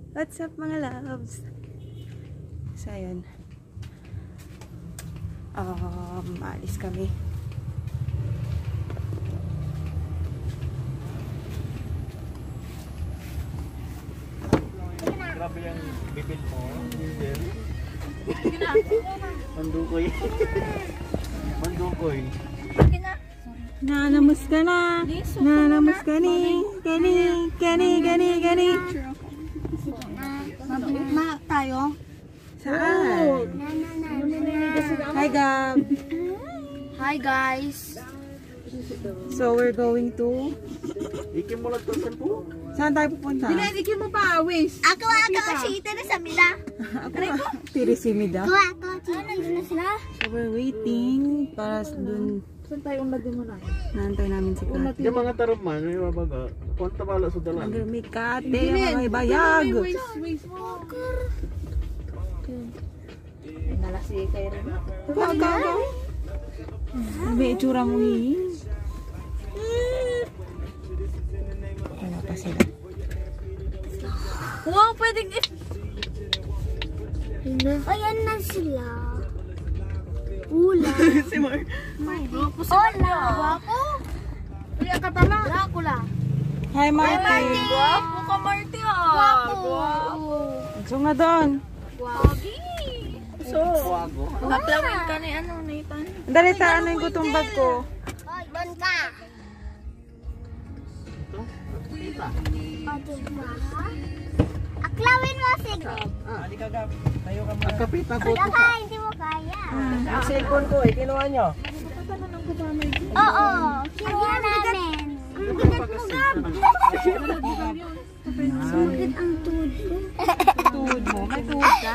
What's up mga loves? So ayun. Maalis kami. Grabe yung bibig mo. Mandukoy. Mandukoy. Nanamos ka na. Nanamos ka ni. Gani. Ma, tayo? Saan? Hi Gab. Hi guys. So we're going to... Ikim mo lang to sa po. Saan tayo pupunta? Dinadikin mo pa, Awis. Ako, sita na sa mila. Tirisimida. Ako, nandun na sila. So we're waiting para dun. Saan tayo unladin mo na? Nantay namin si Kat. Yung mga taraman, yung mabaga, punta pala sa dalan. Ang may kate, mga bayag. Waste mo. Nalasi kayo rin. Pagkagaw. May itsura mo Wala pa sila. Wow, pwedeng ayan na sila. Ula. Si Mar. Hola. Guwapo. Kaya ka pala. Dracula. Hi Marty. Guwapo ka, Marty. Guwapo. So nga doon. Guwagi. So, Maplawin ka ni ano, Nathan. Dali ta, ano yung gutong bag ko? Doon ka. Ito? Kita. Aklawin mo, sige. hindi ka gab. Tayo ka muna. Kapita ko Wala ito. ka, hindi mo kaya. Ang cellphone ko eh, kinuha nyo. Oo, kinuha namin. Ang bigat mo, Gab. Sumakit ang tuhod ko. Tuhod mo? May tuhod ka?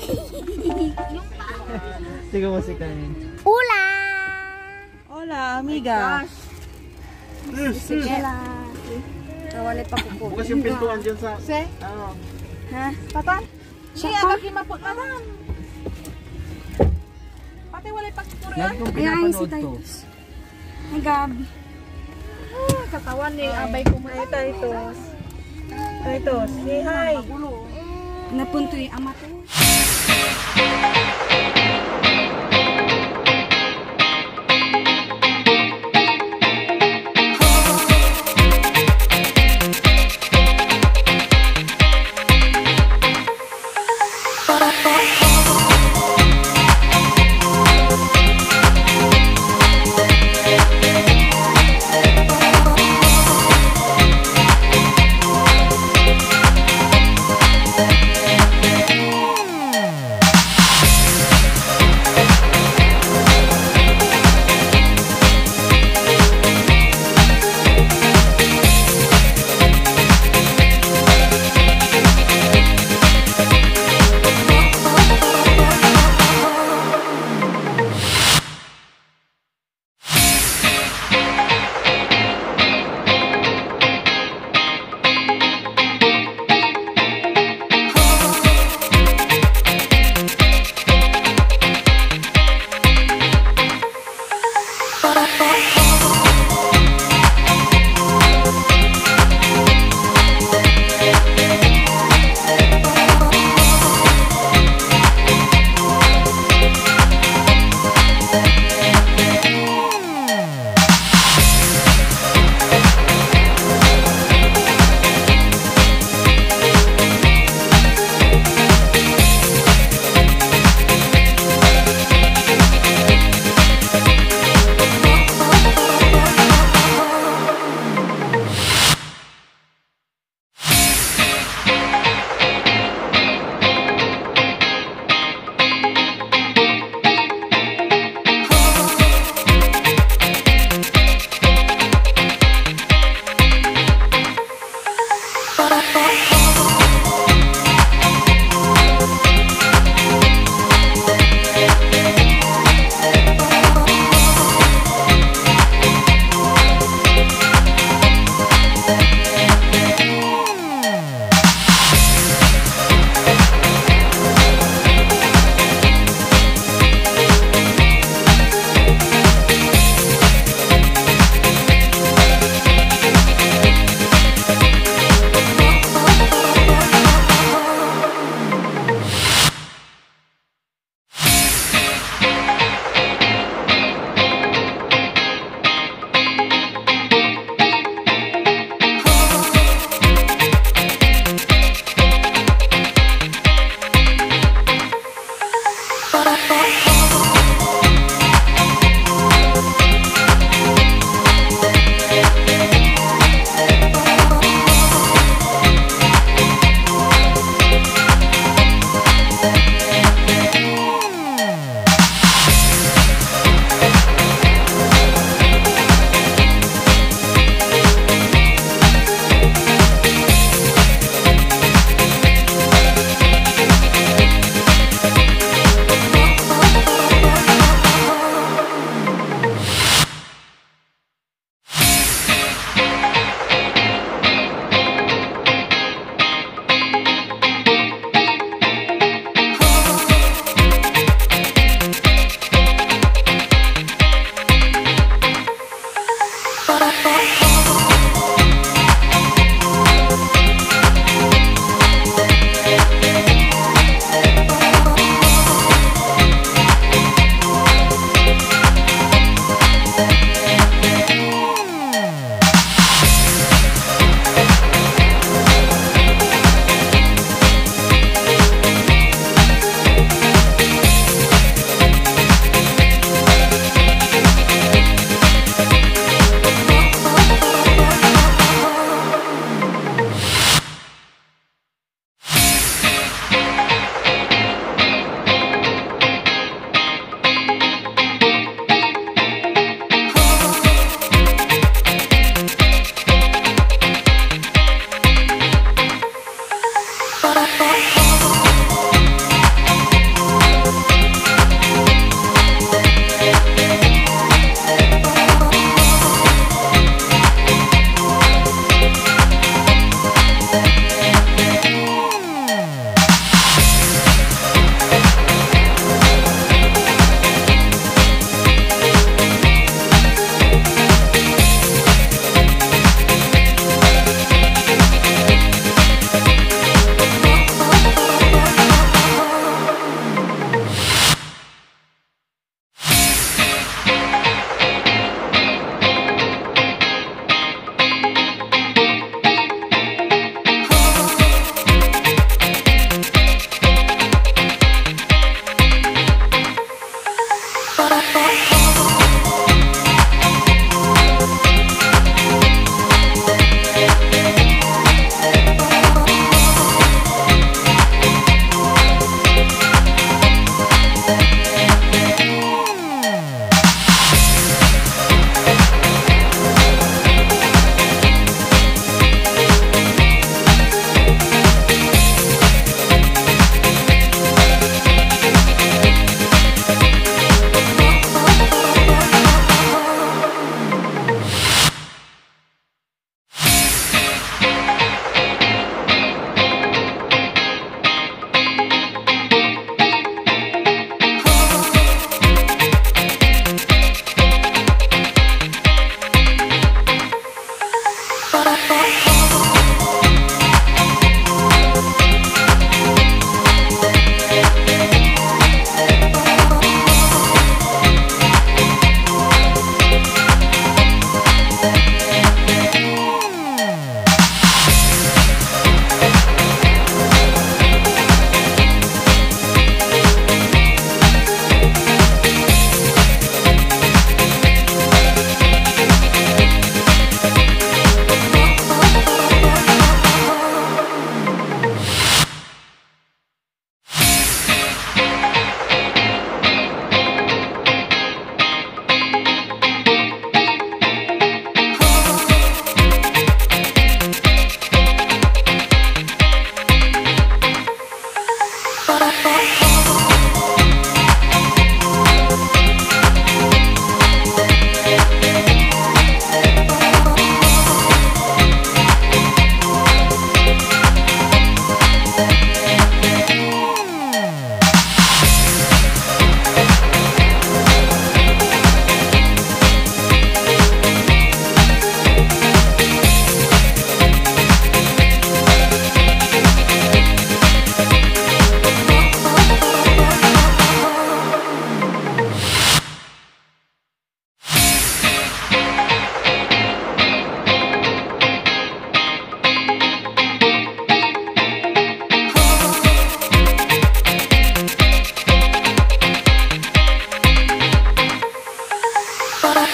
Sige mo si Kanin. Ula! Hola, amiga. Sige. Nawali pa kuko. Bukas yung pintuan dyan sa... Se? Ano? Ha? Patan? Siya, bagi mapot na lang. Pati wala pagkurian. Ayan si Titus. Hi Gab. Katawan ni abay ko Hi Titus. Titus, say hi. Napuntoy ama to.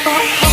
Oh,